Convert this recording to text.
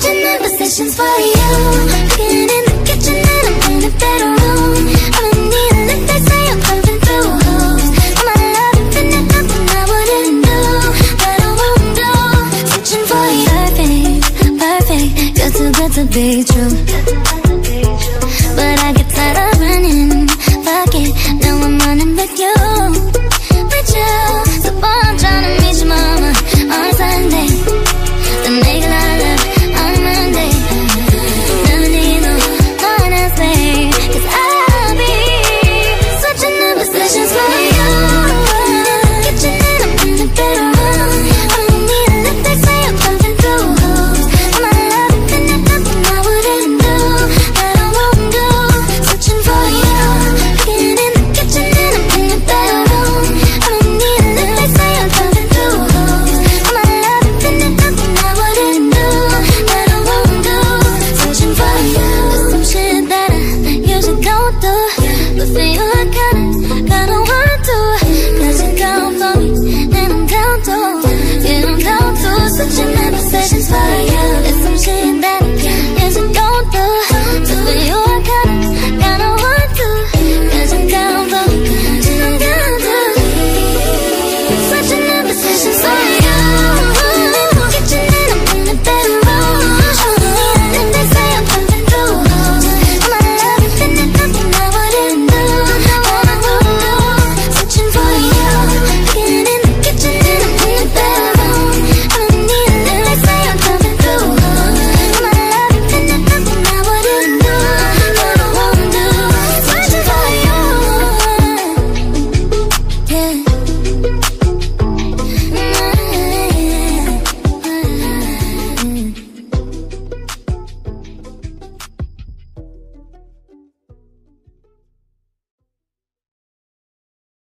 passionate positions for you. Cooking in the kitchen and I'm in the bedroom. I'm in need of lift, they say I'm pumping through holes. I'm my love infinite, nothing I wouldn't do, but I won't do. Switching for you. Perfect, perfect, you're too good to be true. But I get tired of running, fuck it, now I'm running with you. With you, so boy, I'm trying to meet your mama on Sunday.